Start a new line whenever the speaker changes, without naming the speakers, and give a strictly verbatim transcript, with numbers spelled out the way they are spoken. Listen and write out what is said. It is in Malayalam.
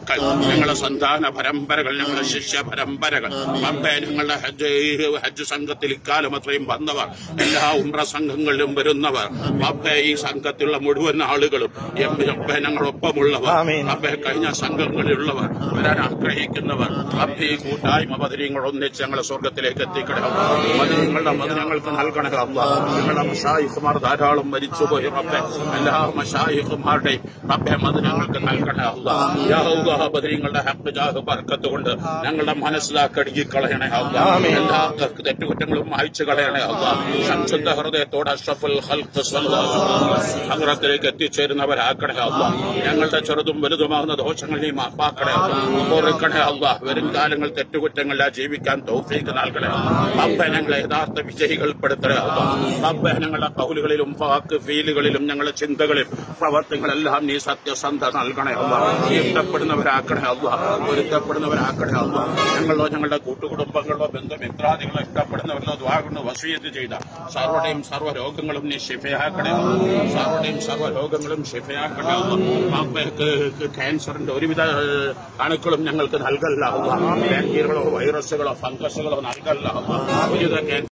മക്കൾ, ഞങ്ങളുടെ സന്താന പരമ്പരകൾ, ഞങ്ങളുടെ ശിഷ്യ പരമ്പരകൾ, റബ്ബേ ഞങ്ങളുടെ ഹജ്ജ് ഹജ്ജ് സംഘത്തിൽ ഇക്കാലം അത്രയും വന്നവർ, എല്ലാ ഉംറ സംഘങ്ങളിലും വരുന്നവർ, റബ്ബേ ഈ സംഘത്തിലുള്ള മുഴുവൻ ആളുകളും, റബ്ബേ ഞങ്ങളൊപ്പമുള്ളവർ, റബ്ബേ കഴിഞ്ഞ സംഘങ്ങളിലുള്ളവർ, വരാൻ ആഗ്രഹിക്കുന്നവർ, റബ്ബേ ഈ കൂട്ടായ്മ ബദരീങ്ങൾ ഒന്നിച്ച് ഞങ്ങളെ സ്വർഗത്തിലേക്ക് എത്തിക്കണേ. മദീനങ്ങളുടെ മദീനങ്ങൾക്ക് നൽകണേ അല്ലാഹ്. ഞങ്ങളുടെ മശായിഖുമാർ ധാരാളം മരിച്ചുപോയി റബ്ബേ, എല്ലാ മശായിഖുമാരുടെയും റബ്ബേ മദീനങ്ങൾക്ക് നൽകണേ അല്ലാഹ്. യാ അല്ലാഹ് ബദരീങ്ങളുടെ ഹഖ് ജാഹ് ബർക്കത്ത് കൊണ്ട് ഞങ്ങളുടെ മനസ്സിലാക്കി കളയണേ അല്ലാഹ്. എല്ലാ തെറ്റുകുറ്റങ്ങളും മായ്ച്ചു കളയണേ അല്ലാഹ്. ശംസുദ്ധ ഹൃദയത്തോടെ അഷ്റഫുൽ ഖൽഖ് സ്വല്ലല്ലാഹു അലൈഹി വസല്ലം അഗ്രഹത്തിലേക്ക് എത്തിച്ചേരുന്നവരാക്കണേ അല്ലാഹ്. ഞങ്ങളുടെ ചെറുതും വലുതുമാകുന്ന ദോഷങ്ങളെ മാപ്പാക്കണേ അല്ലാഹ്. ഓർക്കണേ അല്ലാഹ്. വരും കാലങ്ങൾ തെറ്റുകുറ്റങ്ങളിലാ ജീവിക്കാൻ തൗഫീഖ് നൽകണേ അല്ലാഹ്. റബ്ബേ ഞങ്ങളെ യഥാർത്ഥ വിജയികൾ പെടുത്തണേ അല്ലാഹ്. റബ്ബേ ഞങ്ങളുടെ ഖൗലുകളിലും വാക്ക് ഫീലുകളിലും ഞങ്ങളുടെ ചിന്തകളിലും പ്രവർത്തനങ്ങളെല്ലാം നീ സത്യസന്ധ നൽകണേ അല്ലാഹ്. ഇഷ്ടപ്പെടുന്നവരാക്കണേ അല്ലാഹ്. പൊരുത്തപ്പെടുന്നവരാക്കണേ അല്ലാഹ്. ഞങ്ങളോ ഞങ്ങളുടെ കൂട്ടുകുടുംബങ്ങളോ ബന്ധുമിത്രാദികളോ ഇഷ്ടപ്പെടുന്നവരിലോ ദുആ കൊണ്ട് വസിയത്ത് ചെയ്ത സർവ്വരുടെയും സർവ്വ രോഗങ്ങളും നീ ശിഫയാക്കണേ അല്ലാഹ്. സർവ്വരുടെയും സർവ്വ രോഗങ്ങളും ശിഫയാക്കണേ അല്ലാഹ്. ക്യാൻസറിന്റെ ഒരുവിധ അണുക്കളും ഞങ്ങൾക്ക് നൽകല്ല അല്ലാഹ്. ബാക്ടീരിയകളോ വൈറസുകളോ ഫംഗസുകളോ നൽകല്ല അല്ലാഹ്.